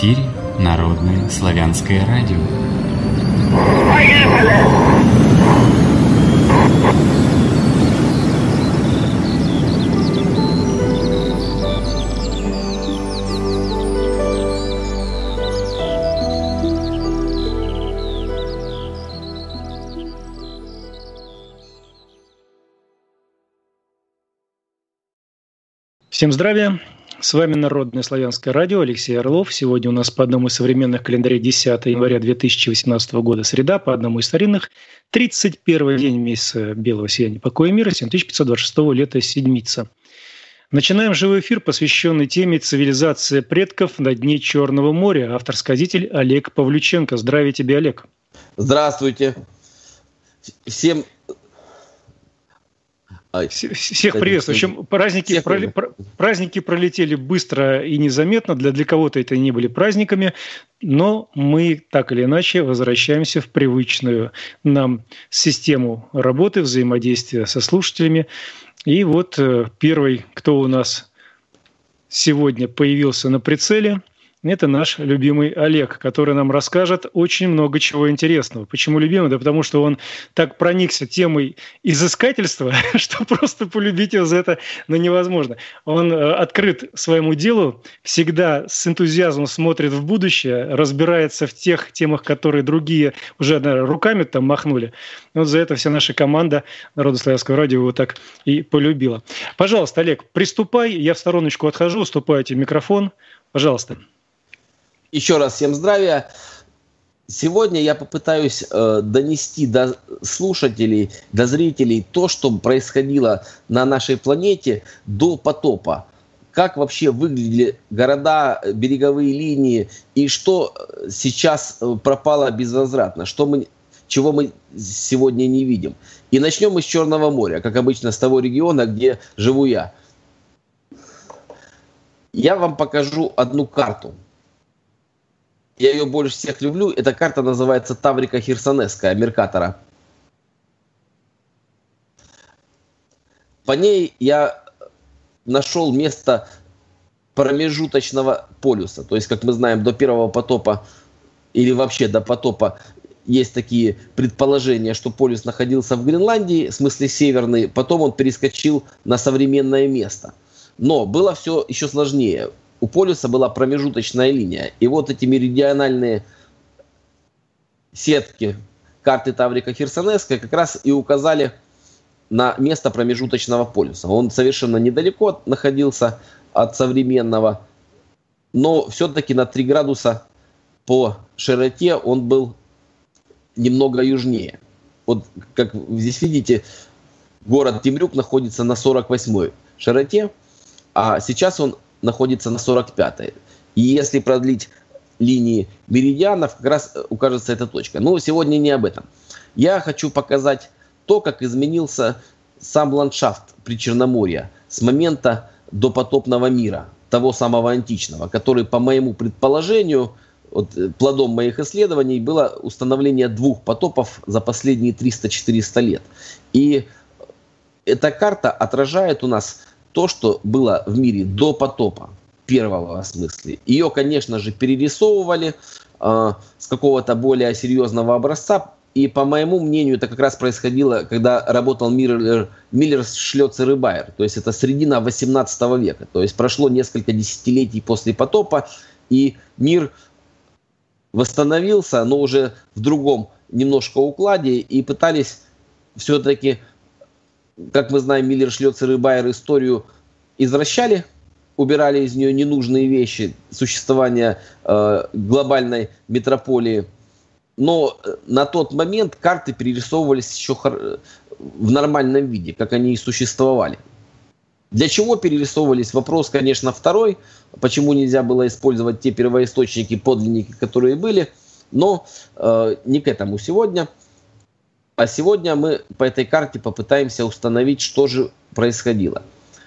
эфире Народное славянское радио. Поехали! Всем здравия! С вами Народное славянское радио, Алексей Орлов. Сегодня у нас по одному из современных календарей 10 января 2018 года среда, по одному из старинных 31 день месяца Белого сияния покоя и мира, 7526 лета Седмица. Начинаем живой эфир, посвященный теме «Цивилизация предков на дне Черного моря». Автор-сказитель Олег Павлюченко. Здравия тебе, Олег. Здравствуйте. Всем Всех приветствую. В общем, праздники пролетели быстро и незаметно. Для кого-то это не были праздниками, но мы так или иначе возвращаемся в привычную нам систему работы, взаимодействия со слушателями. И вот первый, кто у нас сегодня появился на прицеле, это наш любимый Олег, который нам расскажет очень много чего интересного. Почему любимый? Да потому что он так проникся темой изыскательства, что просто полюбить его за это невозможно. Он открыт своему делу, всегда с энтузиазмом смотрит в будущее, разбирается в тех темах, которые другие уже, наверное, руками там махнули. Вот за это вся наша команда Народно-славянского радио его так и полюбила. Пожалуйста, Олег, приступай. Я в стороночку отхожу, уступаю тебе микрофон. Пожалуйста. Еще раз всем здравия. Сегодня я попытаюсь донести до слушателей, до зрителей то, что происходило на нашей планете до потопа. Как вообще выглядели города, береговые линии и что сейчас пропало безвозвратно, чего мы сегодня не видим. И начнем мы с Черного моря, как обычно, с того региона, где живу я. Я вам покажу одну карту. Я ее больше всех люблю. Эта карта называется Таврика Херсонесская, Меркатора. По ней я нашел место промежуточного полюса. То есть, как мы знаем, до первого потопа или вообще до потопа есть такие предположения, что полюс находился в Гренландии, в смысле северный. Потом он перескочил на современное место. Но было все еще сложнее. У полюса была промежуточная линия. И вот эти меридиональные сетки карты Таврика Херсонесской как раз и указали на место промежуточного полюса. Он совершенно недалеко находился от современного, но все-таки на 3 градуса по широте он был немного южнее. Вот как здесь видите, город Темрюк находится на 48-й широте, а сейчас он находится на 45-й. И если продлить линии меридианов, как раз укажется эта точка. Но сегодня не об этом. Я хочу показать то, как изменился сам ландшафт Причерноморья с момента допотопного мира, того самого античного, который, по моему предположению, вот, плодом моих исследований было установление 2 потопов за последние 300-400 лет. И эта карта отражает у нас то, что было в мире до потопа, первого в смысле. Ее, конечно же, перерисовывали с какого-то более серьезного образца. И, по моему мнению, это как раз происходило, когда работал Миллер, Шлёцер и Байер. То есть это середина 18 века. То есть прошло несколько десятилетий после потопа, и мир восстановился, но уже в другом немножко укладе, и пытались все-таки, как мы знаем, Миллер, Шлёцер и Байер историю извращали, убирали из нее ненужные вещи существования глобальной метрополии. Но на тот момент карты перерисовывались еще в нормальном виде, как они и существовали. Для чего перерисовывались? Вопрос, конечно, второй. Почему нельзя было использовать те первоисточники, подлинники, которые были. Но не к этому сегодня. А сегодня мы по этой карте попытаемся установить, что же происходило.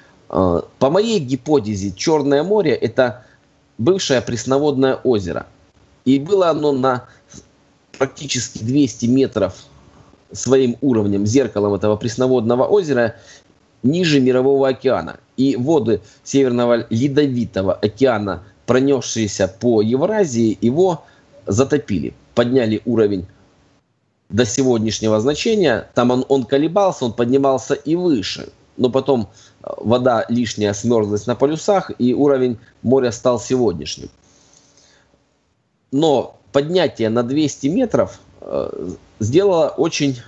По моей гипотезе, Черное море – это бывшее пресноводное озеро. И было оно на практически 200 метров своим уровнем, зеркалом этого пресноводного озера, ниже Мирового океана. И воды Северного Ледовитого океана пронесшийся по Евразии, его затопили. Подняли уровень до сегодняшнего значения. Там он колебался, он поднимался и выше. Но потом вода лишняя смерзлась на полюсах, и уровень моря стал сегодняшним. Но поднятие на 200 метров сделало очень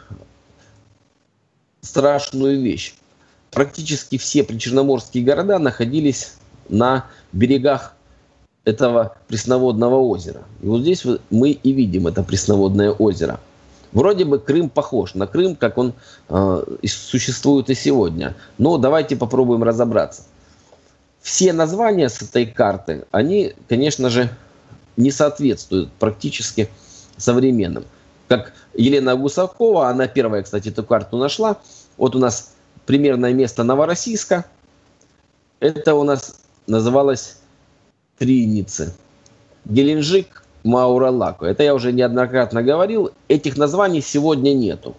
страшную вещь. Практически все причерноморские города находились на берегах этого пресноводного озера. И вот здесь мы и видим это пресноводное озеро. Вроде бы Крым похож на Крым, как он существует и сегодня. Но давайте попробуем разобраться. Все названия с этой карты, они, конечно же, не соответствуют практически современным. Как Елена Гусакова, она первая, кстати, эту карту нашла. Вот у нас примерное место Новороссийска. Это у нас называлось Триницы. Геленджик, Маура-Лако. Это я уже неоднократно говорил. Этих названий сегодня нету.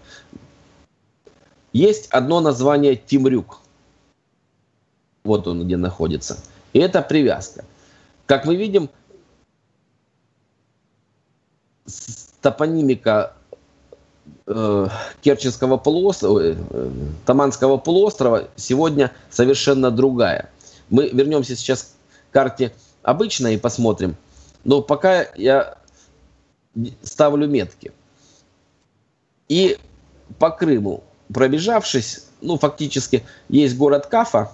Есть одно название Темрюк. Вот он где находится. И это привязка. Как мы видим, топонимика Керченского полуострова, Таманского полуострова сегодня совершенно другая. Мы вернемся сейчас к карте обычной и посмотрим. Но пока я ставлю метки. И по Крыму пробежавшись, фактически есть город Кафа,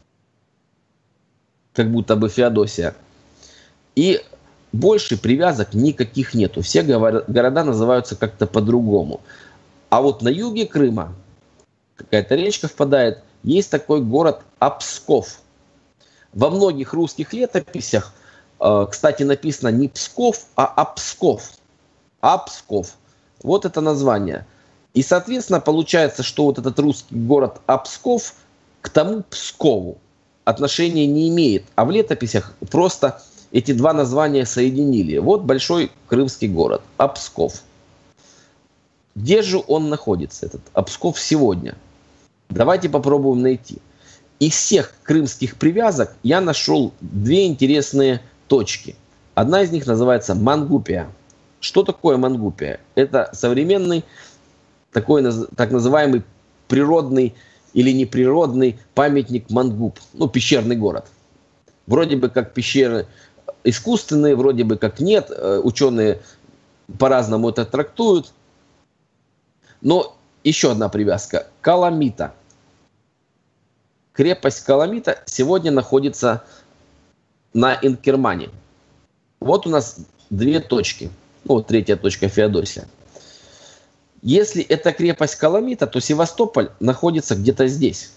как будто бы Феодосия. И больше привязок никаких нету. Все города называются как-то по-другому. А вот на юге Крыма, какая-то речка впадает, есть такой город Псков. Во многих русских летописях, кстати, написано не Псков, а Псков. Псков. Вот это название. И, соответственно, получается, что вот этот русский город Псков к тому Пскову отношения не имеет. А в летописях просто эти два названия соединили. Вот большой крымский город Псков. Где же он находится, этот Псков, сегодня? Давайте попробуем найти. Из всех крымских привязок я нашел две интересные точки. Одна из них называется Мангупия. Что такое Мангупия? Это современный такой так называемый природный или неприродный памятник Мангуб. Пещерный город. Вроде бы как пещеры искусственные, вроде бы как нет. Ученые по-разному это трактуют. Но еще одна привязка. Каламита. Крепость Каламита сегодня находится на Инкермане. Вот у нас две точки. Третья точка Феодосия. Если это крепость Каламита, то Севастополь находится где-то здесь.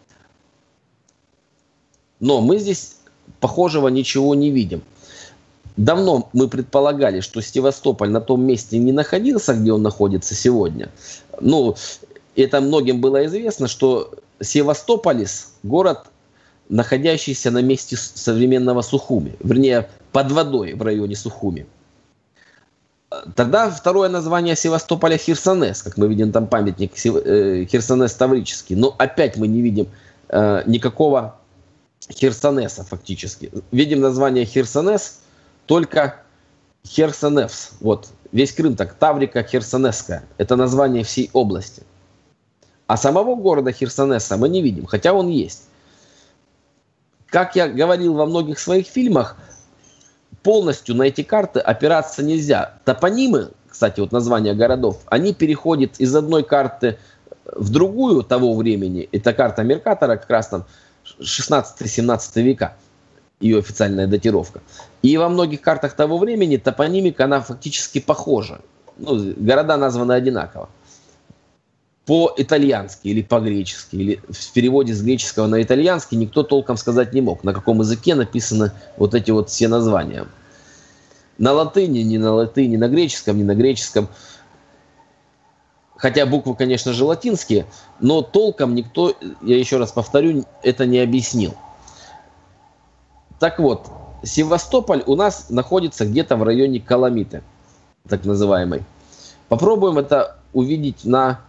Но мы здесь похожего ничего не видим. Давно мы предполагали, что Севастополь на том месте не находился, где он находится сегодня. Это многим было известно, что Севастополис – город, находящийся на месте современного Сухуми. Вернее, под водой в районе Сухуми. Тогда второе название Севастополя – Херсонес. Как мы видим, там памятник Херсонес Таврический. Но опять мы не видим никакого Херсонеса фактически. Видим название Херсонес, только Херсонес. Вот. Весь Крым так, Таврика Херсонесская. Это название всей области. А самого города Херсонеса мы не видим, хотя он есть. Как я говорил во многих своих фильмах, полностью на эти карты опираться нельзя. Топонимы, кстати, вот названия городов, они переходят из одной карты в другую того времени. Это карта Меркатора, как раз там 16-17 века, ее официальная датировка. И во многих картах того времени топонимика, она фактически похожа. Города названы одинаково. По-итальянски или по-гречески, или в переводе с греческого на итальянский никто толком сказать не мог, на каком языке написаны вот эти вот все названия. На латыни, не на латыни, на греческом, не на греческом. Хотя буквы, конечно же, латинские, но толком никто, я еще раз повторю, это не объяснил. Так вот, Севастополь у нас находится где-то в районе Каламиты, так называемой. Попробуем это увидеть на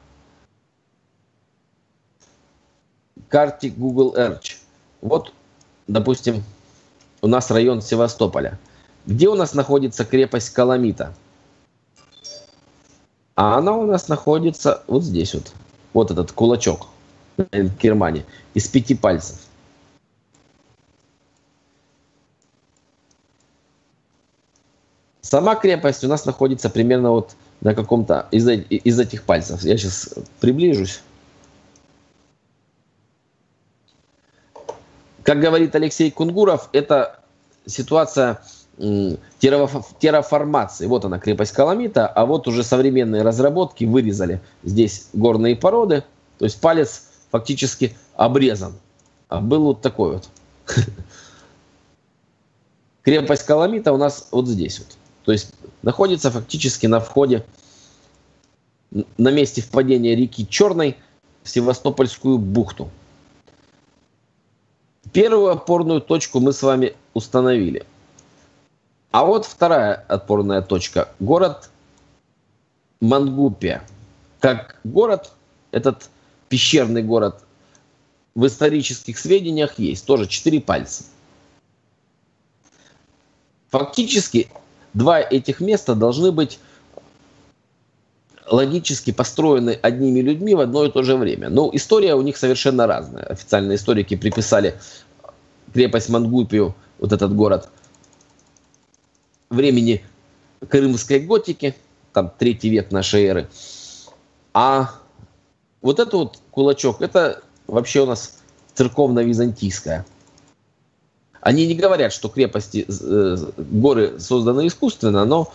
карте Google Earth. Вот, допустим, у нас район Севастополя. Где у нас находится крепость Каламита? А она у нас находится вот здесь вот. Вот этот кулачок на Инкермане из 5 пальцев. Сама крепость у нас находится примерно вот на каком-то из этих пальцев. Я сейчас приближусь. Как говорит Алексей Кунгуров, это ситуация терраформации. Вот она, крепость Каламита, а вот уже современные разработки вырезали здесь горные породы. То есть палец фактически обрезан. А был вот такой вот. Крепость Каламита у нас вот здесь вот. То есть находится фактически на входе, на месте впадения реки Черной в Севастопольскую бухту. Первую опорную точку мы с вами установили. А вот вторая опорная точка. Город Мангупия. Как город, этот пещерный город в исторических сведениях есть. Тоже 4 пальца. Фактически 2 этих места должны быть логически построены одними людьми в одно и то же время. Но история у них совершенно разная. Официальные историки приписали крепость Мангупию, вот этот город, времени крымской готики, там 3 век нашей эры. А вот этот вот кулачок, это вообще у нас церковно-византийская. Они не говорят, что крепости, горы созданы искусственно, но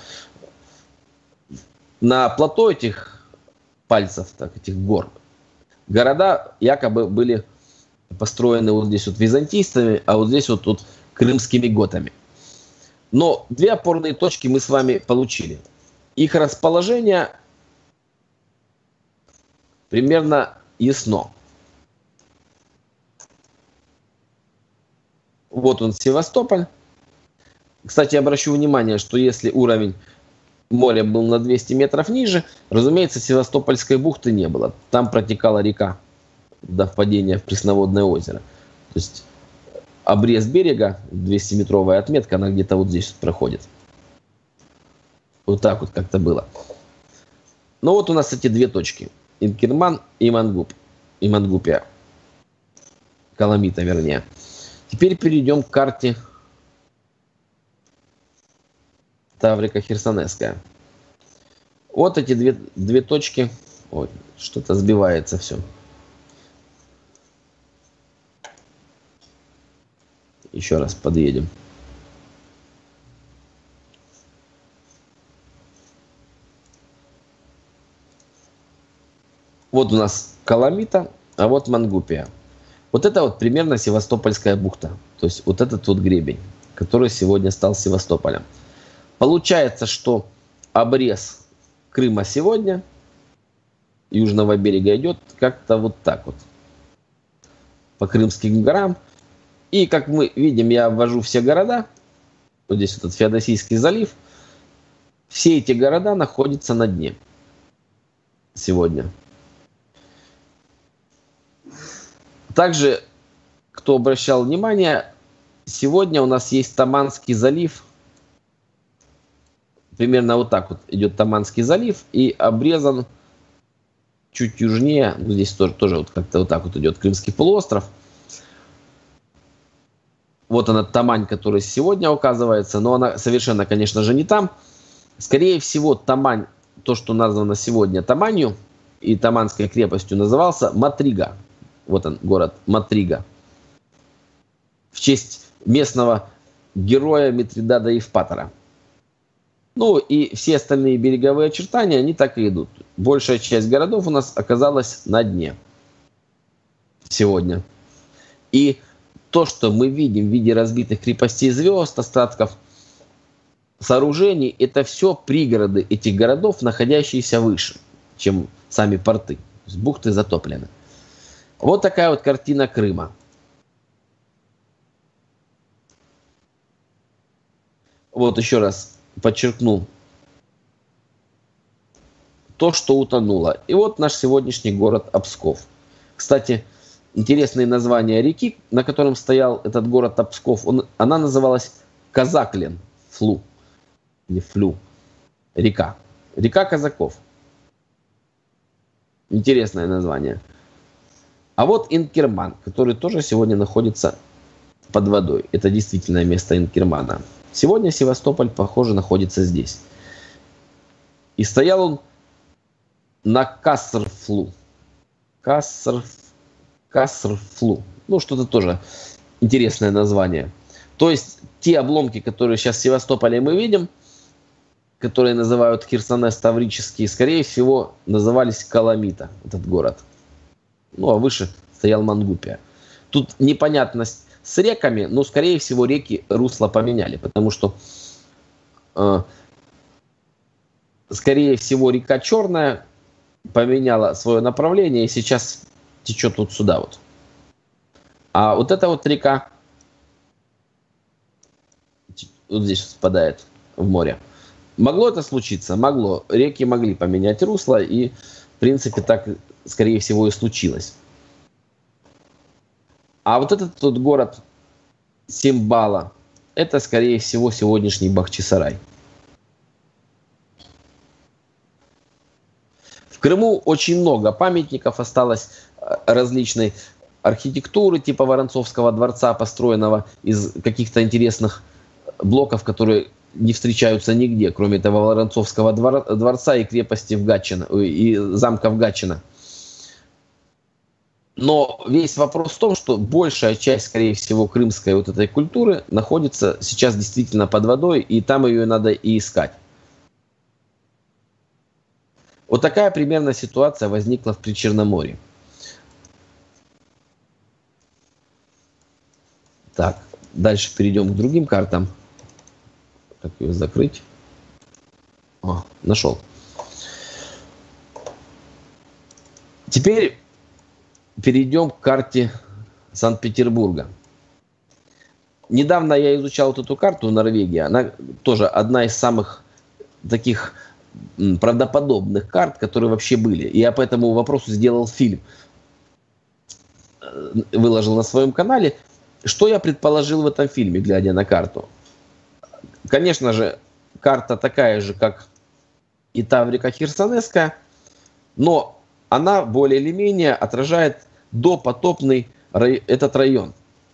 на плато этих пальцев, так, этих гор, города якобы были построены вот здесь вот византийцами, а вот здесь вот тут крымскими готами. Но 2 опорные точки мы с вами получили. Их расположение примерно ясно. Вот он, Севастополь. Кстати, обращу внимание, что если уровень моря был на 200 метров ниже, разумеется, Севастопольской бухты не было. Там протекала река до впадения в пресноводное озеро. То есть обрез берега, 200-метровая отметка, она где-то вот здесь проходит. Вот так вот как-то было. Ну вот у нас эти 2 точки. Инкерман и Мангуп. И Мангупия. Каламита, вернее. Теперь перейдем к карте Таврика Херсонесская. Вот эти 2 точки. Ой, что-то сбивается все. Еще раз подъедем. Вот у нас Каламита, а вот Мангупия. Вот это вот примерно Севастопольская бухта. То есть вот этот вот гребень, который сегодня стал Севастополем. Получается, что обрез Крыма сегодня, южного берега, идет как-то вот так вот. По Крымским горам. И, как мы видим, я обвожу все города. Вот здесь вот этот Феодосийский залив. Все эти города находятся на дне сегодня. Также, кто обращал внимание, сегодня у нас есть Таманский залив. Примерно вот так вот идет Таманский залив. И обрезан чуть южнее, ну, здесь тоже вот как-то вот так вот идет Крымский полуостров. Вот она, Тамань, которая сегодня указывается, но она совершенно, конечно же, не там. Скорее всего, Тамань, то, что названо сегодня Таманью и Таманской крепостью, назывался Матрига. Вот он, город Матрига. В честь местного героя Митридата Евпатора. Ну и все остальные береговые очертания, они так и идут. Большая часть городов у нас оказалась на дне сегодня. И то, что мы видим в виде разбитых крепостей, звезд, остатков сооружений, это все пригороды этих городов, находящиеся выше, чем сами порты. То есть бухты затоплены. Вот такая вот картина Крыма. Вот еще раз подчеркну то, что утонуло. И вот наш сегодняшний город Псков. Кстати, интересные названия реки, на котором стоял этот город Псков. Она называлась Казаклен, Флу, не Флю, река. Река казаков. Интересное название. А вот Инкерман, который тоже сегодня находится под водой. Это действительно место Инкермана. Сегодня Севастополь, похоже, находится здесь. И стоял он на Касрфлу. Касрфлу. Ну, что-то тоже интересное название. То есть те обломки, которые сейчас в Севастополе мы видим, которые называют Херсонес таврические, скорее всего, назывались Каламита, этот город. Ну, а выше стоял Мангупия. Тут непонятность с реками, но, скорее всего, реки русло поменяли, потому что, скорее всего, река Черная поменяла свое направление и сейчас течет вот сюда вот. А вот эта вот река вот здесь впадает в море. Могло это случиться? Могло. Реки могли поменять русло, и, в принципе, так, скорее всего, и случилось. А вот этот вот город Симбала, это, скорее всего, сегодняшний Бахчисарай. В Крыму очень много памятников осталось различной архитектуры, типа Воронцовского дворца, построенного из каких-то интересных блоков, которые не встречаются нигде, кроме этого Воронцовского дворца и крепости в Гатчино, и замка в Гатчино. Но весь вопрос в том, что большая часть, скорее всего, крымской вот этой культуры находится сейчас действительно под водой, и там ее надо и искать. Вот такая примерно ситуация возникла в Причерноморье. Так, дальше перейдем к другим картам. Как ее закрыть? О, нашел. Теперь перейдем к карте Санкт-Петербурга. Недавно я изучал вот эту карту Норвегии. Она тоже одна из самых таких правдоподобных карт, которые вообще были. И я по этому вопросу сделал фильм. Выложил на своем канале. Что я предположил в этом фильме, глядя на карту? Конечно же, карта такая же, как и Таврика Херсонесская, но она более или менее отражает допотопный этот район.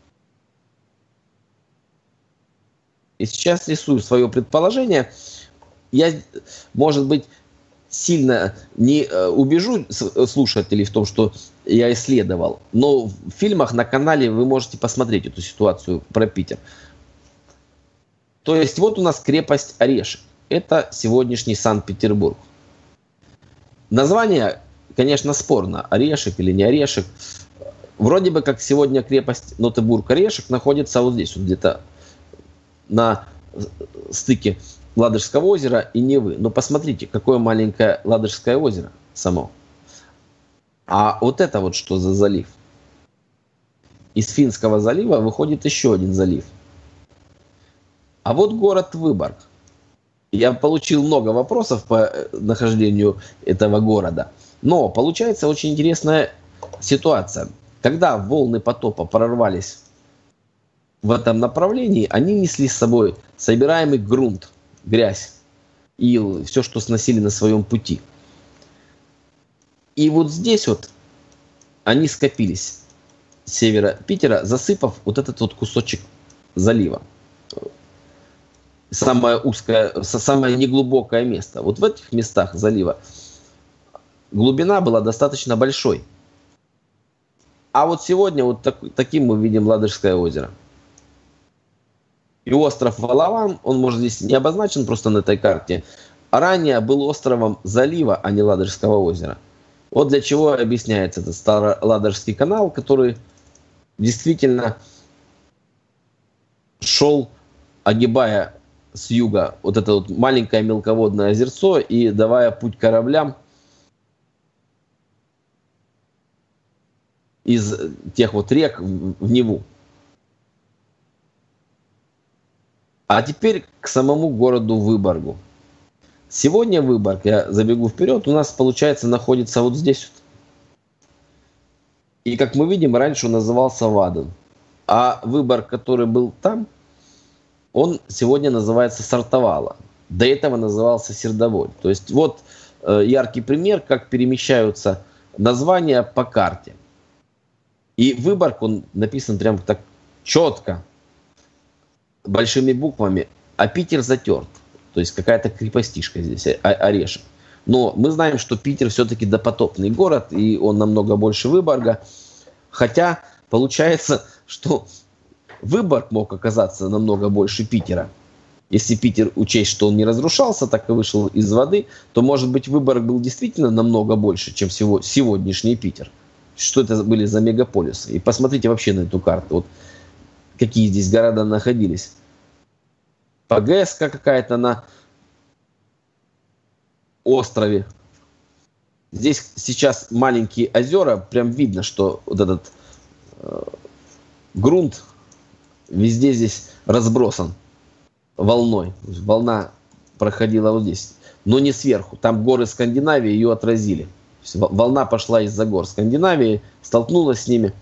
И сейчас рисую свое предположение. Я, может быть, сильно не убежу слушателей в том, что я исследовал, но в фильмах на канале вы можете посмотреть эту ситуацию про Питер. То есть вот у нас крепость Орешек. Это сегодняшний Санкт-Петербург. Название, конечно, спорно. Орешек или не Орешек. Вроде бы как сегодня крепость Нотебург-Орешек находится вот здесь, вот где-то на стыке Ладожского озера и Невы. Но посмотрите, какое маленькое Ладожское озеро само. А вот это вот что за залив? Из Финского залива выходит еще один залив. А вот город Выборг. Я получил много вопросов по нахождению этого города. Но получается очень интересная ситуация. Когда волны потопа прорвались в этом направлении, они несли с собой собираемый грунт, грязь, ил, все, что сносили на своем пути. И вот здесь вот они скопились с севера Питера, засыпав вот этот вот кусочек залива. Самое узкое, самое неглубокое место. Вот в этих местах залива глубина была достаточно большой. А вот сегодня вот таким мы видим Ладожское озеро. И остров Валаван, он, может, здесь не обозначен просто на этой карте, а ранее был островом залива, а не Ладожского озера. Вот для чего объясняется этот Староладожский канал, который действительно шел, огибая с юга вот это вот маленькое мелководное озерцо и давая путь кораблям из тех вот рек в Неву. А теперь к самому городу Выборгу. Сегодня Выборг, я забегу вперед, у нас, получается, находится вот здесь вот. И, как мы видим, раньше он назывался Ваден. А Выборг, который был там, он сегодня называется Сартовала. До этого назывался Сердоволь. То есть вот яркий пример, как перемещаются названия по карте. И Выборг, он написан прям так четко, большими буквами, а Питер затерт. То есть какая-то крепостишка здесь, орешек. Но мы знаем, что Питер все-таки допотопный город, и он намного больше Выборга. Хотя получается, что Выборг мог оказаться намного больше Питера. Если Питер учесть, что он не разрушался, так и вышел из воды, то, может быть, Выборг был действительно намного больше, чем сегодняшний Питер. Что это были за мегаполисы? И посмотрите вообще на эту карту. Вот какие здесь города находились. ПГС-ка какая-то на острове. Здесь сейчас маленькие озера. Прям видно, что вот этот грунт везде здесь разбросан волной. Волна проходила вот здесь. Но не сверху. Там горы Скандинавии ее отразили. Волна пошла из-за гор Скандинавии, столкнулась с ними.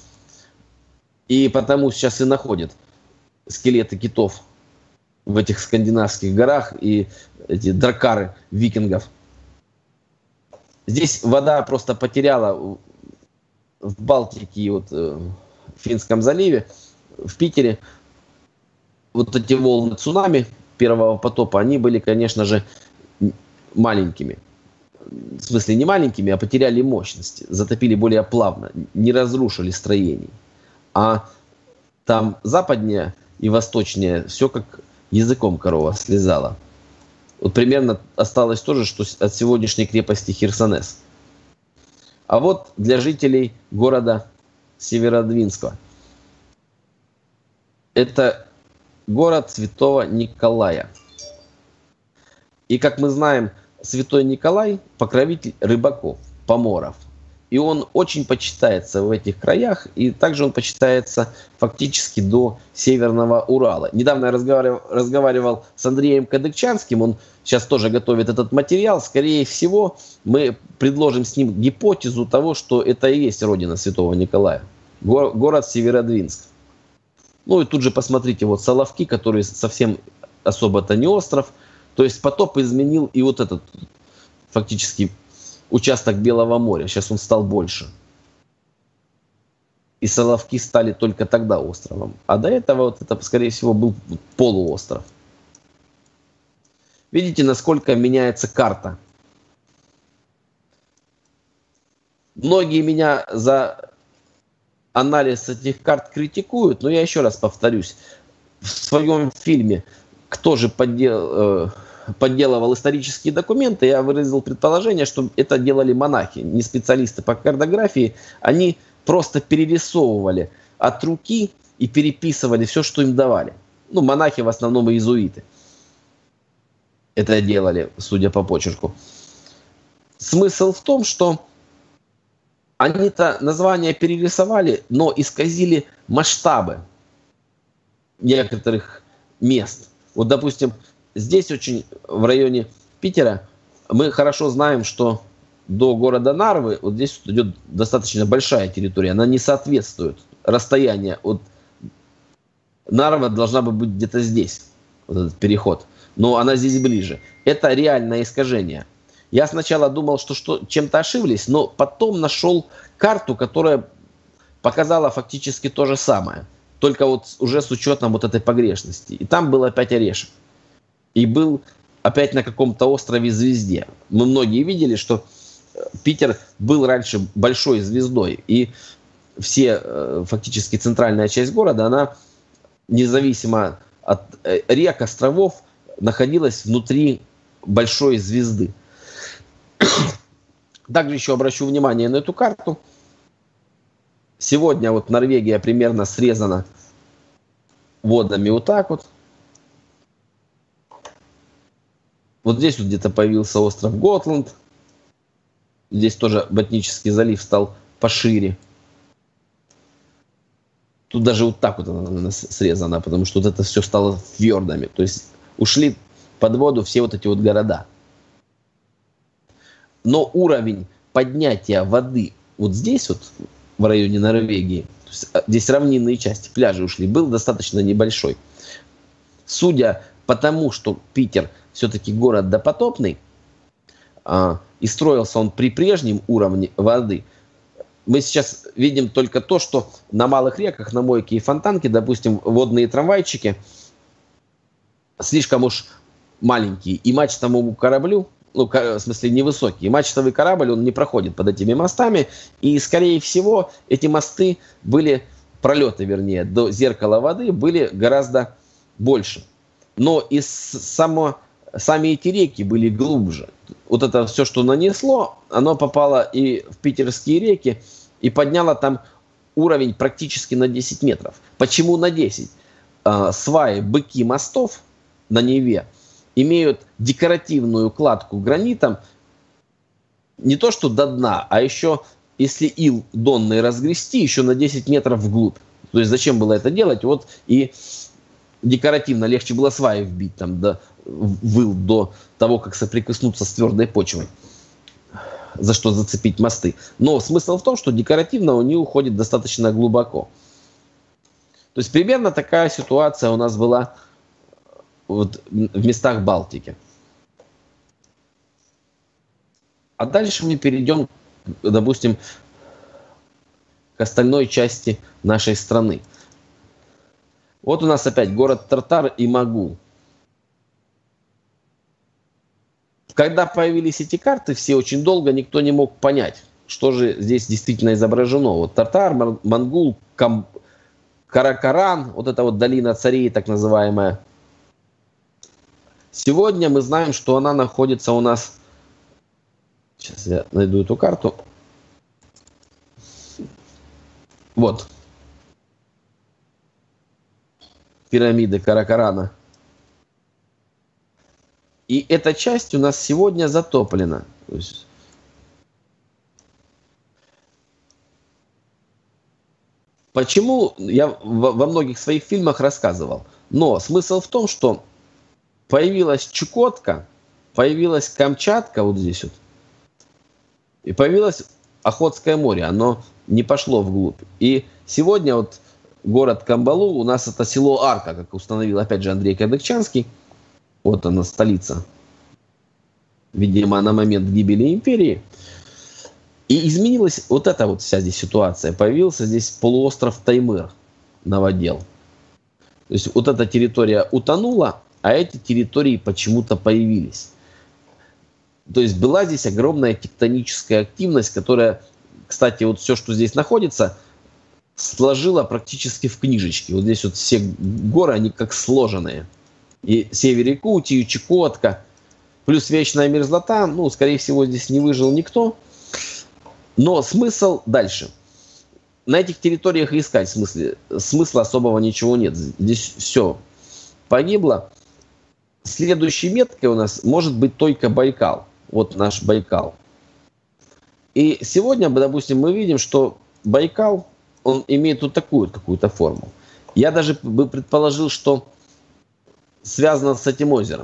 И потому сейчас и находят скелеты китов в этих скандинавских горах и эти дракары викингов. Здесь вода просто потеряла в Балтике и вот в Финском заливе, в Питере. Вот эти волны цунами первого потопа, они были, конечно же, маленькими. В смысле не маленькими, а потеряли мощности, затопили более плавно, не разрушили строений. А там западнее и восточнее все как языком корова слезала. Вот примерно осталось то же, что от сегодняшней крепости Херсонес. А вот для жителей города Северодвинска. Это город Святого Николая. И, как мы знаем, Святой Николай – покровитель рыбаков, поморов. И он очень почитается в этих краях, и также он почитается фактически до Северного Урала. Недавно я разговаривал с Андреем Кадыкчанским, он сейчас тоже готовит этот материал. Скорее всего, мы предложим с ним гипотезу того, что это и есть родина Святого Николая. Город Северодвинск. Ну и тут же посмотрите, вот Соловки, который совсем особо-то не остров. То есть потоп изменил и вот этот фактически участок Белого моря. Сейчас он стал больше. И Соловки стали только тогда островом. А до этого вот это, скорее всего, был полуостров. Видите, насколько меняется карта. Многие меня за анализ этих карт критикуют, но я еще раз повторюсь. В своем фильме «Кто же подделывал исторические документы», я выразил предположение, что это делали монахи, не специалисты по картографии. Они просто перерисовывали от руки и переписывали все, что им давали. Ну, монахи в основном иезуиты это делали, судя по почерку. Смысл в том, что они-то названия перерисовали, но исказили масштабы некоторых мест. Вот, допустим, здесь очень, в районе Питера, мы хорошо знаем, что до города Нарвы, вот здесь идет достаточно большая территория, она не соответствует. Расстояние от Нарвы должна быть где-то здесь, вот этот переход. Но она здесь ближе. Это реальное искажение. Я сначала думал, что чем-то ошиблись, но потом нашел карту, которая показала фактически то же самое. Только вот уже с учетом вот этой погрешности. И там был опять орешек. И был опять на каком-то острове Звезде. Мы многие видели, что Питер был раньше большой звездой. И все, фактически центральная часть города, она независимо от рек, островов, находилась внутри большой звезды. Также еще обращу внимание на эту карту. Сегодня вот Норвегия примерно срезана водами вот так вот. Вот здесь вот где-то появился остров Готланд. Здесь тоже Ботнический залив стал пошире. Тут даже вот так вот она срезана, потому что вот это все стало фьордами. То есть ушли под воду все вот эти вот города. Но уровень поднятия воды вот здесь вот, в районе Норвегии. То есть, здесь равнинные части, пляжи ушли, был достаточно небольшой. Судя по тому, что Питер все-таки город допотопный, и строился он при прежнем уровне воды, мы сейчас видим только то, что на малых реках, на мойке и фонтанке, допустим, водные трамвайчики слишком уж маленькие, и мачтовому кораблю, ну, в смысле, невысокий, и мачтовый корабль, он не проходит под этими мостами, и, скорее всего, эти мосты были, пролеты, вернее, до зеркала воды были гораздо больше. Но и сами эти реки были глубже. Вот это все, что нанесло, оно попало и в питерские реки, и подняло там уровень практически на 10 метров. Почему на 10? Сваи, быки мостов на Неве имеют декоративную кладку гранитом не то что до дна, а еще, если ил донный разгрести, еще на 10 метров вглубь. То есть зачем было это делать? Вот и декоративно легче было сваи вбить там в ил до того, как соприкоснуться с твердой почвой, за что зацепить мосты. Но смысл в том, что декоративно они уходят достаточно глубоко. То есть примерно такая ситуация у нас была вот в местах Балтики. А дальше мы перейдем, допустим, к остальной части нашей страны. Вот у нас опять город Тартар и Магул. Когда появились эти карты, все очень долго никто не мог понять, что же здесь действительно изображено. Вот Тартар, Монгол, Каракаран, вот эта вот долина царей, так называемая. Сегодня мы знаем, что она находится у нас... Сейчас я найду эту карту. Вот. Пирамиды Каракарана. И эта часть у нас сегодня затоплена. То есть... Почему? Я во многих своих фильмах рассказывал. Но смысл в том, что появилась Чукотка, появилась Камчатка вот здесь вот, и появилось Охотское море. Оно не пошло вглубь. И сегодня вот город Камбалу, у нас это село Арка, как установил опять же Андрей Кадыкчанский. Вот она, столица. Видимо, на момент гибели империи. И изменилась вот эта вот вся здесь ситуация. Появился здесь полуостров Таймыр, новодел. То есть вот эта территория утонула, а эти территории почему-то появились. То есть была здесь огромная тектоническая активность, которая, кстати, вот все, что здесь находится, сложила практически в книжечке. Вот здесь вот все горы, они как сложенные. И север Якутии, Чукотка, плюс вечная мерзлота, ну, скорее всего, здесь не выжил никто. Но смысл дальше. На этих территориях искать смысла особого ничего нет. Здесь все погибло. Следующей меткой у нас может быть только Байкал. Вот наш Байкал. И сегодня, допустим, мы видим, что Байкал, он имеет вот такую какую-то форму. Я даже бы предположил, что связано с этим озером.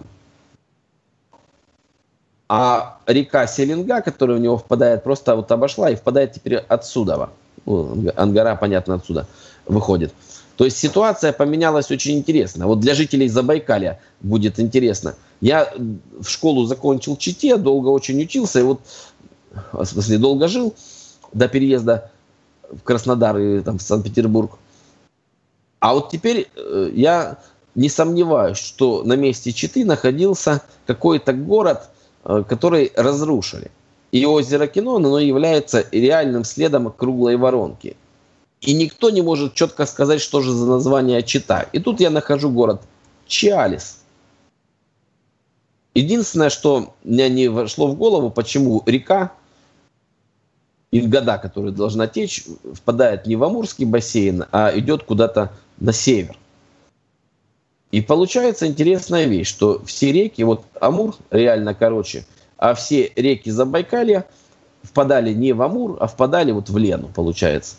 А река Селенга, которая в него впадает, просто вот обошла и впадает теперь отсюда. Ну, Ангара, понятно, отсюда выходит. То есть ситуация поменялась очень интересно. Вот для жителей Забайкалья будет интересно. Я в школу закончил в Чите, долго очень учился, и вот, в смысле, долго жил до переезда в Краснодар и там, в Санкт-Петербург. А вот теперь я не сомневаюсь, что на месте Читы находился какой-то город, который разрушили. И озеро Кинон, оно является реальным следом круглой воронки. И никто не может четко сказать, что же за название Чита. И тут я нахожу город Чиалис. Единственное, что мне не вошло в голову, почему река Ингада, которая должна течь, впадает не в Амурский бассейн, а идет куда-то на север. И получается интересная вещь, что все реки, вот Амур реально короче, а все реки Забайкалья впадали не в Амур, а впадали вот в Лену, получается.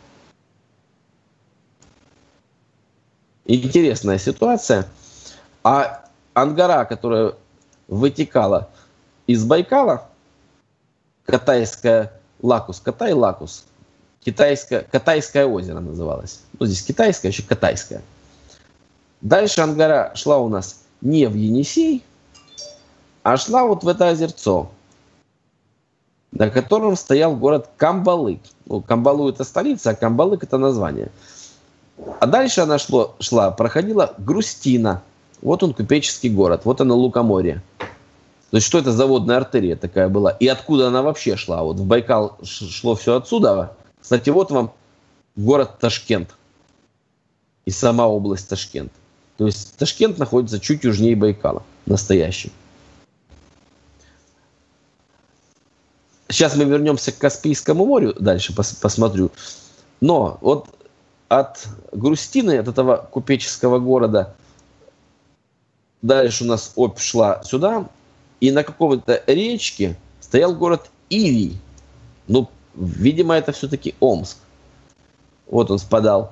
Интересная ситуация. А Ангара, которая вытекала из Байкала, Катайская Лакус, Катай-Лакус, Катайское озеро называлось. Ну, здесь китайское, еще Катайское. Дальше Ангара шла у нас не в Енисей, а шла вот в это озерцо, на котором стоял город Камбалык. Ну, Камбалу это столица, а Камбалык это название. А дальше она проходила Грустина. Вот он, купеческий город. Вот она, Лукоморье. То есть, что это за водная артерия такая была? И откуда она вообще шла? Вот в Байкал шло все отсюда. Кстати, вот вам город Ташкент. И сама область Ташкент. То есть, Ташкент находится чуть южнее Байкала. Настоящий. Сейчас мы вернемся к Каспийскому морю. Дальше посмотрю. Но вот от Грустины, от этого купеческого города, дальше у нас Обь шла сюда. И на какой-то речке стоял город Ивий. Ну, видимо, это все-таки Омск. Вот он спадал,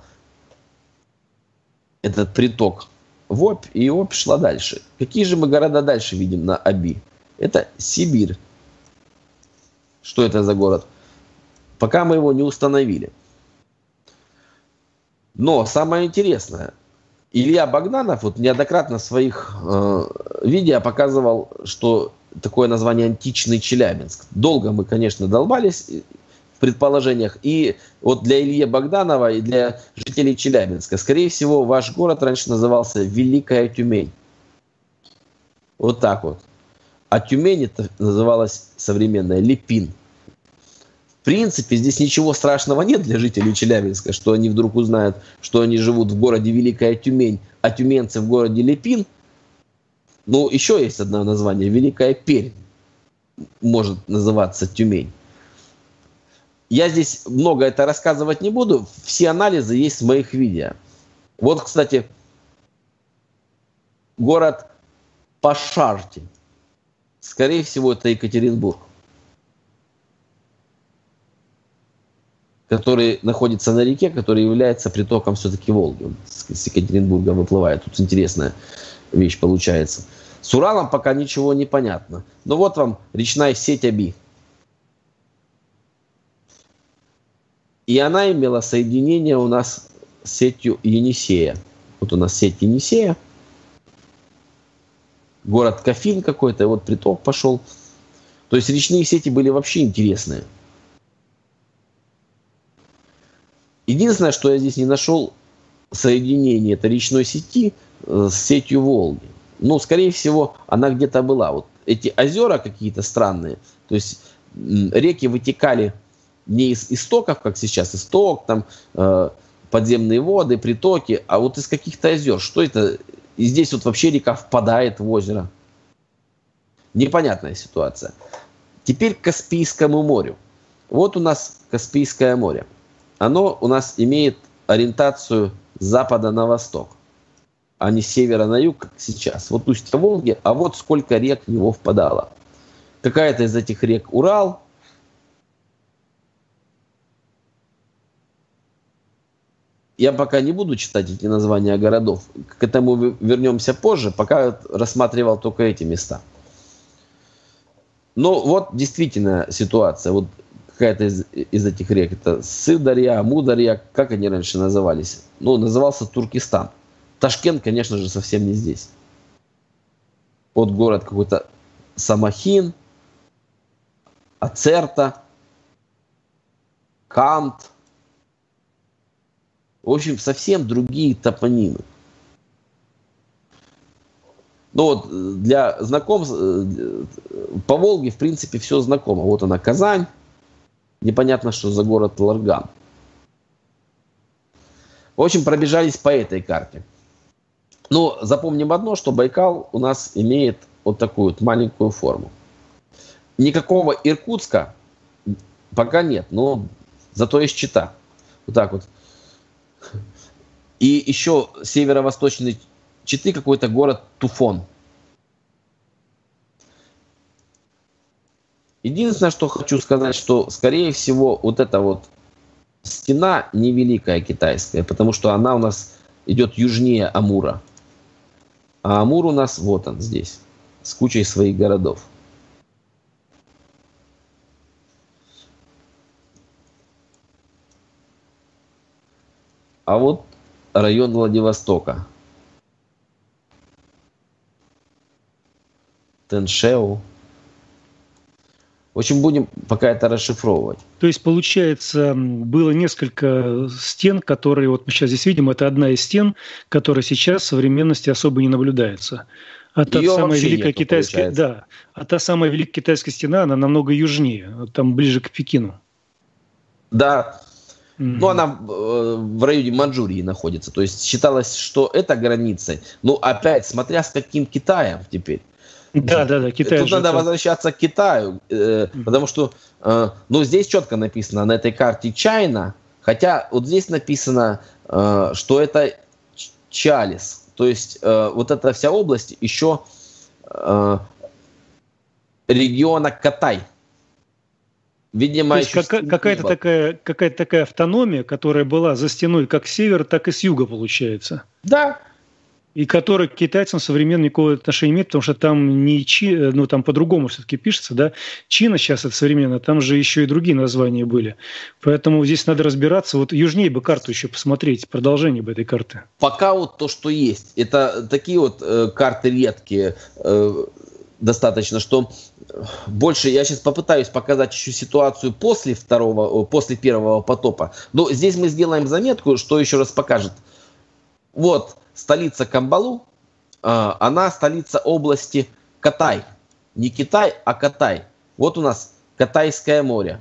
этот приток, в Обь, и Обь шла дальше. Какие же мы города дальше видим на Оби? Это Сибирь. Что это за город? Пока мы его не установили. Но самое интересное, Илья Богданов вот неоднократно в своих видео показывал, что такое название античный Челябинск. Долго мы, конечно, долбались в предположениях. И вот для Ильи Богданова и для жителей Челябинска, скорее всего, ваш город раньше назывался Великая Тюмень. Вот так вот. А Тюмень это называлась современная Липин. В принципе, здесь ничего страшного нет для жителей Челябинска, что они вдруг узнают, что они живут в городе Великая Тюмень, а тюменцы в городе Липин. Ну, еще есть одно название. Великая Пермь может называться Тюмень. Я здесь много это рассказывать не буду. Все анализы есть в моих видео. Вот, кстати, город Пашарти. Скорее всего, это Екатеринбург, который находится на реке, который является притоком все-таки Волги. С Екатеринбурга выплывает. Тут интересная вещь получается. С Уралом пока ничего не понятно. Но вот вам речная сеть Оби. И она имела соединение у нас с сетью Енисея. Вот у нас сеть Енисея. Город Кафин какой-то, и вот приток пошел. То есть речные сети были вообще интересные. Единственное, что я здесь не нашел соединение этой речной сети с сетью Волги. Ну, скорее всего, она где-то была. Вот эти озера какие-то странные. То есть реки вытекали не из истоков, как сейчас, исток, там подземные воды, притоки, а вот из каких-то озер. Что это? И здесь вот вообще река впадает в озеро. Непонятная ситуация. Теперь к Каспийскому морю. Вот у нас Каспийское море. Оно у нас имеет ориентацию с запада на восток, а не с севера на юг, как сейчас. Вот устье Волги, а вот сколько рек в него впадало. Какая-то из этих рек Урал. Я пока не буду читать эти названия городов. К этому вернемся позже, пока рассматривал только эти места. Но вот действительно ситуация. Вот какая-то из этих рек. Это Сырдарья, Амударья. Как они раньше назывались? Ну, назывался Туркестан. Ташкент, конечно же, совсем не здесь. Вот город какой-то Самахин, Ацерта, Кант. В общем, совсем другие топонимы. Ну вот для знакомств по Волге, в принципе, все знакомо. Вот она, Казань. Непонятно, что за город Ларган. В общем, пробежались по этой карте. Но запомним одно, что Байкал у нас имеет вот такую вот маленькую форму. Никакого Иркутска пока нет, но зато есть Чита. Вот так вот. И еще северо-восточный Читы какой-то город Туфон. Единственное, что хочу сказать, что, скорее всего, вот эта вот стена не Великая Китайская, потому что она у нас идет южнее Амура. А Амур у нас вот он здесь, с кучей своих городов. А вот район Владивостока. Тэншеу. В общем, будем пока это расшифровывать. То есть, получается, было несколько стен, которые, вот мы сейчас здесь видим, это одна из стен, которая сейчас в современности особо не наблюдается. А та самая великая китайская, да, а та самая великая китайская стена, она намного южнее, там ближе к Пекину. Да. Ну, она в районе Манчжурии находится. То есть считалось, что это граница. Ну, опять, смотря с каким Китаем теперь. Да, Китай. Тут надо возвращаться к Китаю, потому что, ну, здесь четко написано на этой карте Чайна, хотя вот здесь написано, что это Чалис, то есть вот эта вся область еще региона Катай. Видимо, то есть какая-то такая автономия, которая была за стеной как с севера, так и с юга, получается. Да. И который к китайцам современно никакого отношения имеет, потому что там не ну там по-другому все-таки пишется, да. Чина сейчас это современно, там же еще и другие названия были. Поэтому здесь надо разбираться. Вот южнее бы карту еще посмотреть, продолжение бы этой карты. Пока вот то, что есть, это такие вот карты редкие, достаточно, что больше я сейчас попытаюсь показать еще ситуацию после первого потопа. Но здесь мы сделаем заметку, что еще раз покажет. Вот. Столица Камбалу, она столица области Катай. Не Китай, а Катай. Вот у нас Катайское море.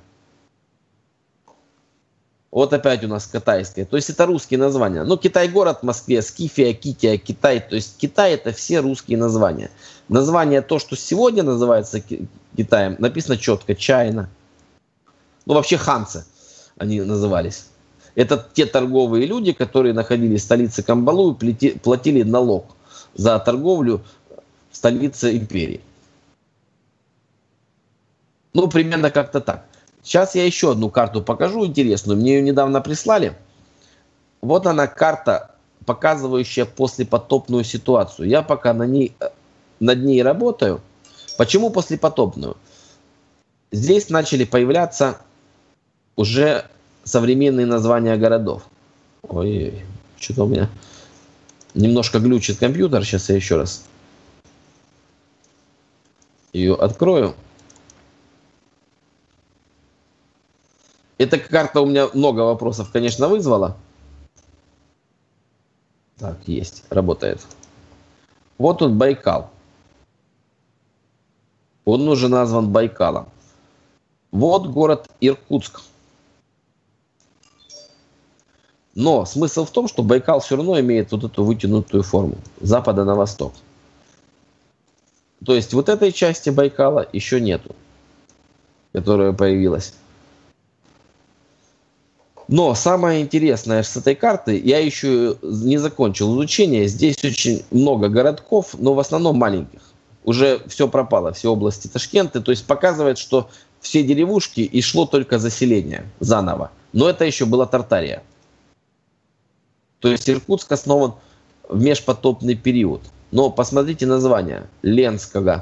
Вот опять у нас Катайское. То есть это русские названия. Ну, Китай-город в Москве, Скифия, Кития, Китай. То есть Китай это все русские названия. Название то, что сегодня называется Китаем, написано четко. Чайна. Ну, вообще ханцы они назывались. Это те торговые люди, которые находились в столице Камбалу и платили налог за торговлю в столице империи. Ну, примерно как-то так. Сейчас я еще одну карту покажу интересную. Мне ее недавно прислали. Вот она карта, показывающая послепотопную ситуацию. Я пока над ней работаю. Почему послепотопную? Здесь начали появляться уже современные названия городов. Ой, что-то у меня немножко глючит компьютер. Сейчас я еще раз ее открою. Эта карта у меня много вопросов, конечно, вызвала. Так, есть, работает. Вот он, Байкал. Он уже назван Байкалом. Вот город Иркутск. Но смысл в том, что Байкал все равно имеет вот эту вытянутую форму. С запада на восток. То есть вот этой части Байкала еще нету. Которая появилась. Но самое интересное с этой карты, я еще не закончил изучение. Здесь очень много городков, но в основном маленьких. Уже все пропало, все области Ташкента. То есть показывает, что все деревушки и шло только заселение заново. Но это еще была Тартария. То есть Иркутск основан в межпотопный период. Но посмотрите название. Ленского.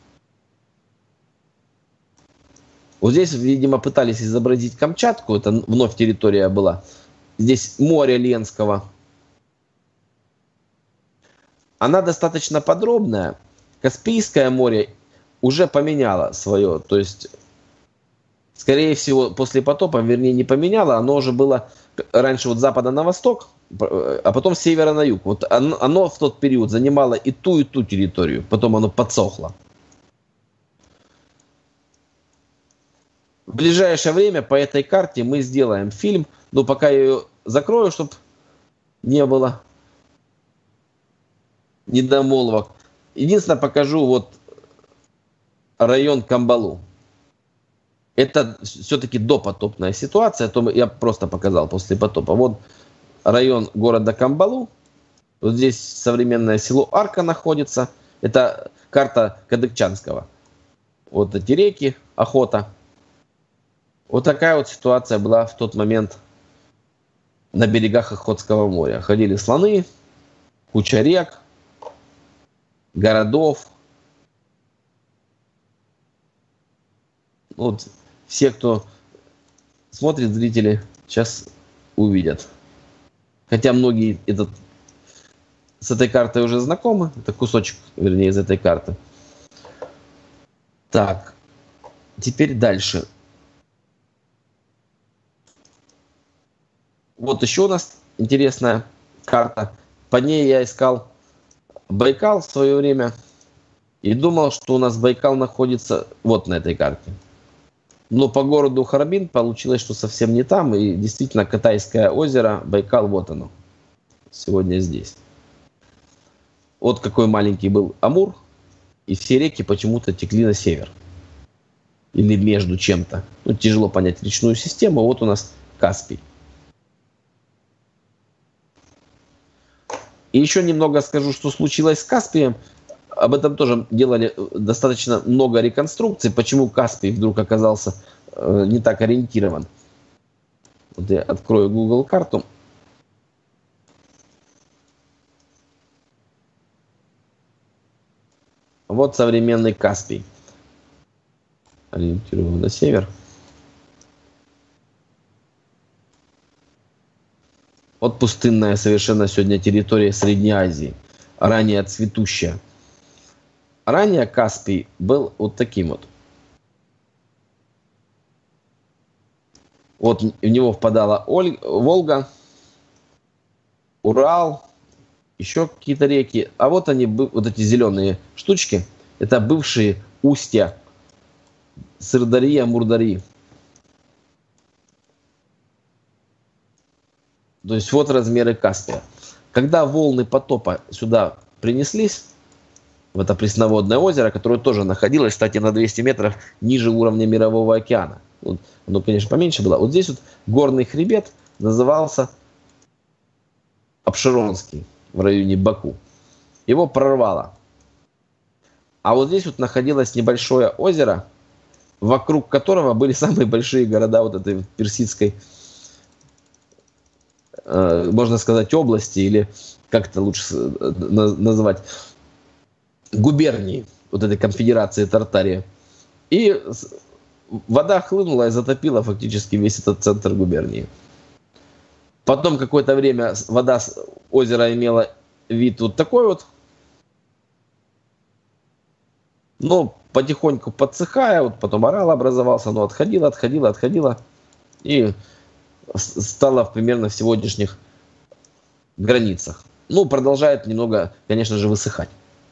Вот здесь, видимо, пытались изобразить Камчатку. Это вновь территория была. Здесь море Ленского. Она достаточно подробная. Каспийское море уже поменяло свое. То есть, скорее всего, после потопа, вернее, не поменяло. Оно уже было раньше вот с запада на восток, а потом с севера на юг. Вот оно в тот период занимало и ту территорию. Потом оно подсохло. В ближайшее время по этой карте мы сделаем фильм. Но пока я ее закрою, чтобы не было недомолвок. Единственное, покажу вот район Камбалу. Это все-таки допотопная ситуация. То я просто показал после потопа. Вот район города Камбалу. Вот здесь современное село Арка находится. Это карта Кадыкчанского. Вот эти реки, охота. Вот такая вот ситуация была в тот момент на берегах Охотского моря. Ходили слоны, куча рек, городов. Вот все, кто смотрит, зрители, сейчас увидят. Хотя многие с этой картой уже знакомы. Это кусочек, вернее, из этой карты. Так, теперь дальше. Вот еще у нас интересная карта. По ней я искал Байкал в свое время и думал, что у нас Байкал находится вот на этой карте. Но по городу Харбин получилось, что совсем не там. И действительно, Катайское озеро, Байкал, вот оно. Сегодня здесь. Вот какой маленький был Амур. И все реки почему-то текли на север. Или между чем-то. Ну, тяжело понять речную систему. Вот у нас Каспий. И еще немного скажу, что случилось с Каспием. Об этом тоже делали достаточно много реконструкций. Почему Каспий вдруг оказался не так ориентирован. Вот я открою Google карту. Вот современный Каспий. Ориентирую на север. Вот пустынная совершенно сегодня территория Средней Азии. Ранее цветущая. Ранее Каспий был вот таким вот. Вот в него впадала Волга, Урал, еще какие-то реки. А вот они, вот эти зеленые штучки, это бывшие устья Сырдарьи, Амурдарьи. То есть вот размеры Каспия. Когда волны потопа сюда принеслись, в это пресноводное озеро, которое тоже находилось, кстати, на 200 метров ниже уровня Мирового океана. Вот, оно, конечно, поменьше было. Вот здесь вот горный хребет назывался Апшеронский в районе Баку. Его прорвало. А вот здесь вот находилось небольшое озеро, вокруг которого были самые большие города вот этой персидской, можно сказать, области, или как это лучше назвать, губернии вот этой конфедерации Тартария. И вода хлынула и затопила фактически весь этот центр губернии. Потом какое-то время вода с озера имела вид вот такой вот. Но потихоньку подсыхая, вот потом орал образовался, оно отходило. И стало примерно в сегодняшних границах. Ну, продолжает немного, конечно же, высыхать.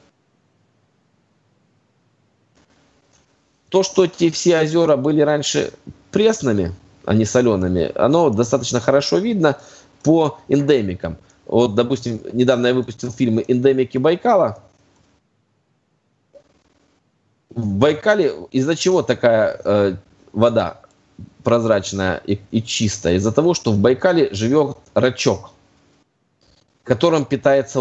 То, что эти все озера были раньше пресными, а не солеными, оно достаточно хорошо видно по эндемикам. Вот, допустим, недавно я выпустил фильмы «Эндемики Байкала». В Байкале из-за чего такая вода прозрачная и чистая? Из-за того, что в Байкале живет рачок, которым питается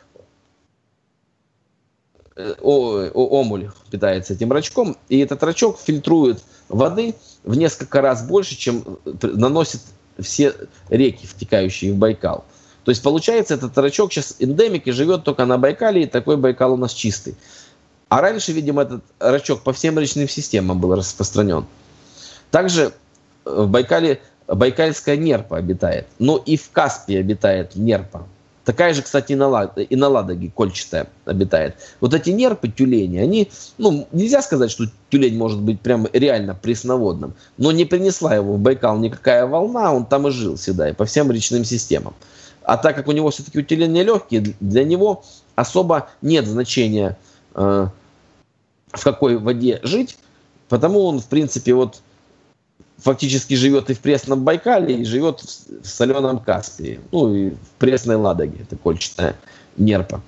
омуль, питается этим рачком, и этот рачок фильтрует воды в несколько раз больше, чем наносит все реки, втекающие в Байкал. То есть получается, этот рачок сейчас эндемик и живет только на Байкале, и такой Байкал у нас чистый. А раньше, видимо, этот рачок по всем речным системам был распространен. Также в Байкале байкальская нерпа обитает, но и в Каспии обитает нерпа. Такая же, кстати, и на Ладоге кольчатая обитает. Вот эти нерпы, тюлени, они, ну, нельзя сказать, что тюлень может быть прям реально пресноводным, но не принесла его в Байкал никакая волна, он там и жил всегда, и по всем речным системам. А так как у него все-таки тюлени легкие, для него особо нет значения, в какой воде жить, потому он, в принципе, вот фактически живет и в пресном Байкале, и живет в соленом Каспии. Ну, и в пресной Ладоге. Это кольчатая нерпа.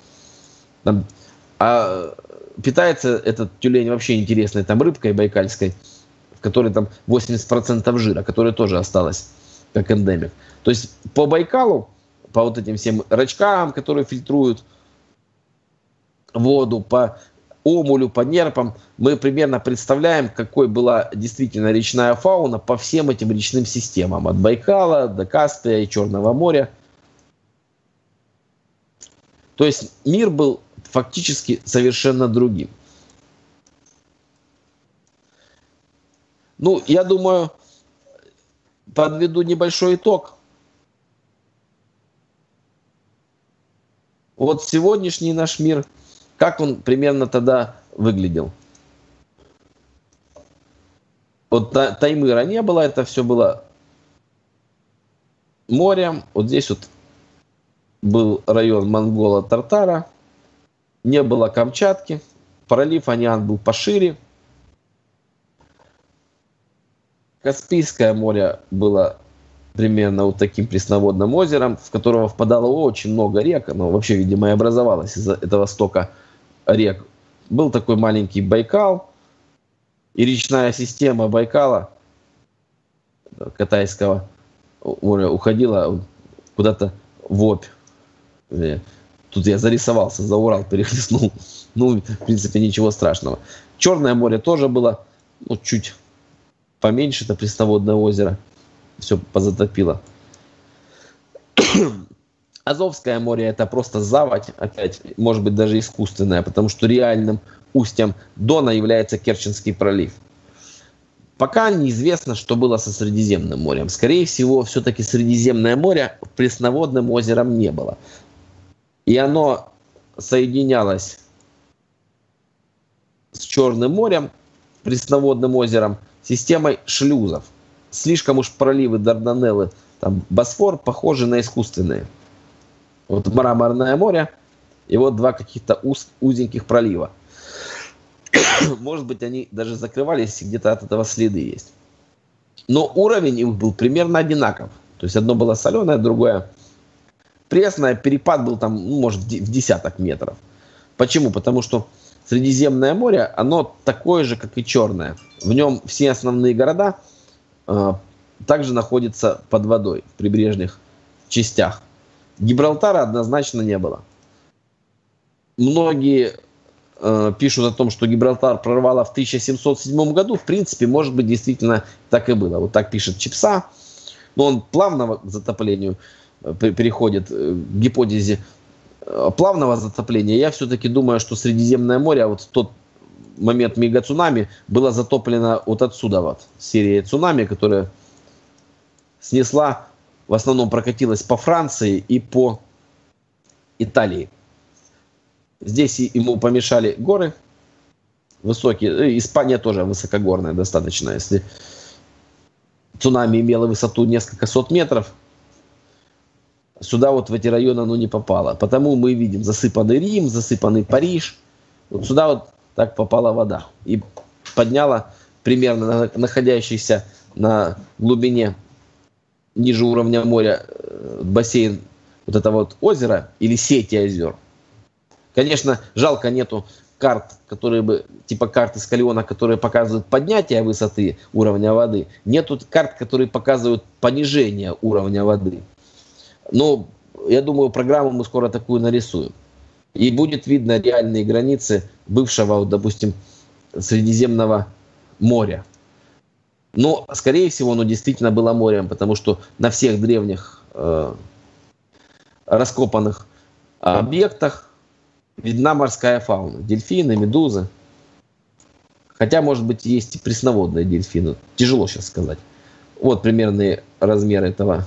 А питается этот тюлень вообще интересной там рыбкой байкальской, в которой там 80% жира, которая тоже осталась как эндемик. То есть по Байкалу, по вот этим всем рачкам, которые фильтруют воду, по омулю, по нерпам, мы примерно представляем, какой была действительно речная фауна по всем этим речным системам. От Байкала до Каспия и Черного моря. То есть мир был фактически совершенно другим. Ну, я думаю, подведу небольшой итог. вот сегодняшний наш мир, как он примерно тогда выглядел? Вот Таймыра не было, это все было морем. Вот здесь вот был район Монгола-Тартара, не было Камчатки, пролив Аниан был пошире. Каспийское море было примерно вот таким пресноводным озером, в которого впадало очень много рек, оно вообще, видимо, и образовалось из-за этого стока рек. Был такой маленький Байкал, и речная система Байкала, Китайского моря, уходила куда-то в Обь. Тут я зарисовался, за Урал перехлестнул. Ну, в принципе, ничего страшного. Черное море тоже было, ну, чуть поменьше, это пресноводное озеро. Все позатопило. Азовское море это просто заводь, опять, может быть, даже искусственная, потому что реальным устьем Дона является Керченский пролив. Пока неизвестно, что было со Средиземным морем. Скорее всего, все-таки Средиземное море пресноводным озером не было. И оно соединялось с Черным морем, пресноводным озером, системой шлюзов. Слишком уж проливы Дарданеллы, там Босфор, похожи на искусственные. Вот Мраморное море и вот два каких-то узеньких пролива. Может быть, они даже закрывались, и где-то от этого следы есть. Но уровень их был примерно одинаков. То есть одно было соленое, другое пресное. Перепад был там, ну, может, в десяток метров. Почему? Потому что Средиземное море, оно такое же, как и Черное. В нем все основные города также находятся под водой в прибрежных частях. Гибралтара однозначно не было. Многие пишут о том, что Гибралтар прорвало в 1707 году. В принципе, может быть, действительно так и было. Вот так пишет Чипса. Но он плавно к затоплению переходит к гипотезе плавного затопления. Я все-таки думаю, что Средиземное море, вот в тот момент мегацунами, было затоплено вот отсюда вот. Серия цунами, которая снесла, в основном прокатилась по Франции и по Италии. Здесь ему помешали горы высокие. Испания тоже высокогорная достаточно. Если цунами имело высоту несколько сот метров, сюда вот в эти районы оно не попало. Потому мы видим засыпанный Рим, засыпанный Париж. Вот сюда вот так попала вода. И подняла примерно находящийся на глубине ниже уровня моря бассейн вот это вот озеро или сети озер. Конечно, жалко нету карт, которые бы, типа карты Скалиона, которые показывают поднятие высоты уровня воды. Нету карт, которые показывают понижение уровня воды. Но я думаю, программу мы скоро такую нарисуем. И будет видно реальные границы бывшего, вот, допустим, Средиземного моря. Но, скорее всего, оно действительно было морем, потому что на всех древних раскопанных объектах видна морская фауна. Дельфины, медузы. Хотя, может быть, есть и пресноводные дельфины. Тяжело сейчас сказать. Вот примерные размеры этого.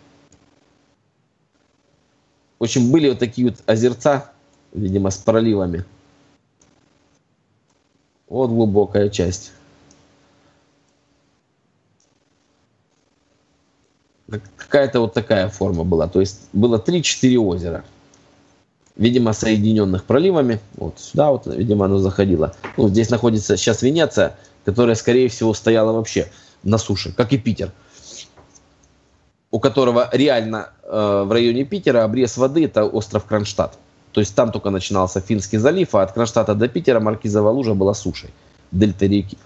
В общем, были вот такие вот озерца, видимо, с проливами. Вот глубокая часть. Какая-то вот такая форма была. То есть было 3-4 озера. Видимо, соединенных проливами. Вот сюда вот, видимо, оно заходило. Ну, здесь находится сейчас Венеция, которая, скорее всего, стояла вообще на суше, как и Питер. У которого реально в районе Питера обрез воды – это остров Кронштадт. То есть там только начинался Финский залив, а от Кронштадта до Питера Маркизова лужа была сушей, дельта реки.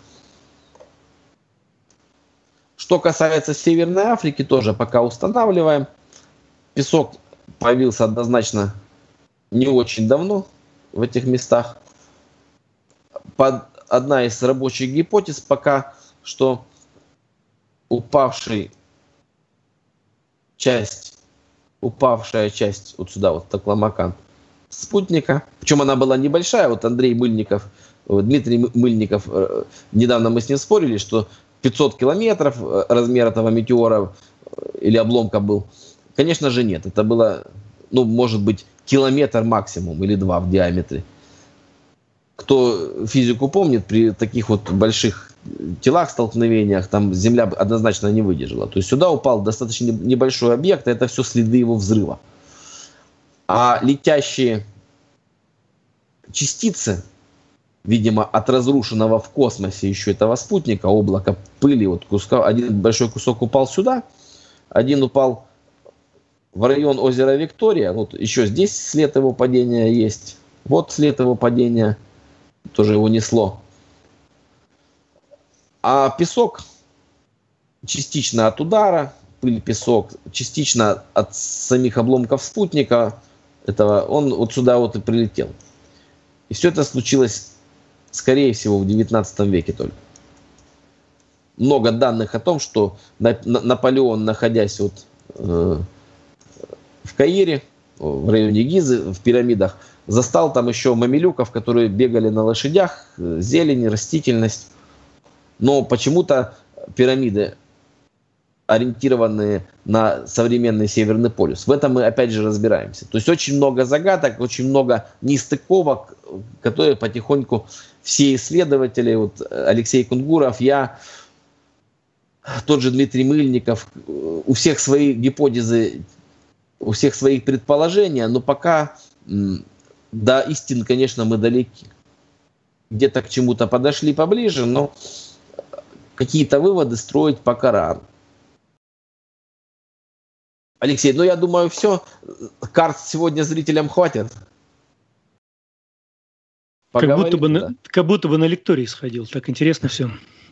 Что касается Северной Африки, тоже пока устанавливаем. Песок появился однозначно не очень давно в этих местах. Одна из рабочих гипотез пока, что упавшая часть вот сюда, вот Такламакан, спутника, причем она была небольшая, вот Андрей Мыльников, Дмитрий Мыльников, недавно мы с ним спорили, что 500 километров размер этого метеора или обломка был. Конечно же нет, это было, ну, может быть, километр максимум или 2 в диаметре. Кто физику помнит, при таких вот больших телах, столкновениях, там Земля однозначно не выдержала. То есть сюда упал достаточно небольшой объект, а это все следы его взрыва. А летящие частицы, видимо, от разрушенного в космосе еще этого спутника, облака пыли, вот куска, один большой кусок упал сюда, один упал в район озера Виктория, вот еще здесь след его падения есть, вот след его падения, тоже его несло. А песок частично от удара, пыль, песок, частично от самих обломков спутника этого, он вот сюда вот и прилетел. И все это случилось, скорее всего, в 19 веке только. Много данных о том, что Наполеон, находясь вот, в Каире, в районе Гизы, в пирамидах, застал там еще мамилюков, которые бегали на лошадях, зелень, растительность. Но почему-то пирамиды, ориентированные на современный Северный полюс. В этом мы опять же разбираемся. То есть очень много загадок, очень много нестыковок, которые потихоньку все исследователи, вот Алексей Кунгуров, я, тот же Дмитрий Мыльников, у всех свои гипотезы, у всех свои предположения, но пока до истин, конечно, мы далеки. Где-то к чему-то подошли поближе, но какие-то выводы строить пока рано. Алексей, ну я думаю, все. Карт сегодня зрителям хватит. Как будто бы на лекторий сходил. Так интересно все.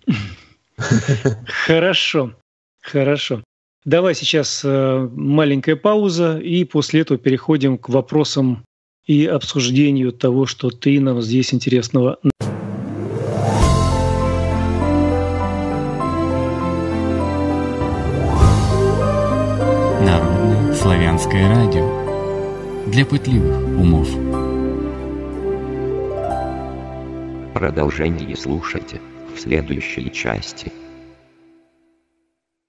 Хорошо. Давай сейчас маленькая пауза, и после этого переходим к вопросам и обсуждению того, что ты нам здесь интересного. Народное славянское радио для пытливых умов. Продолжение слушайте в следующей части.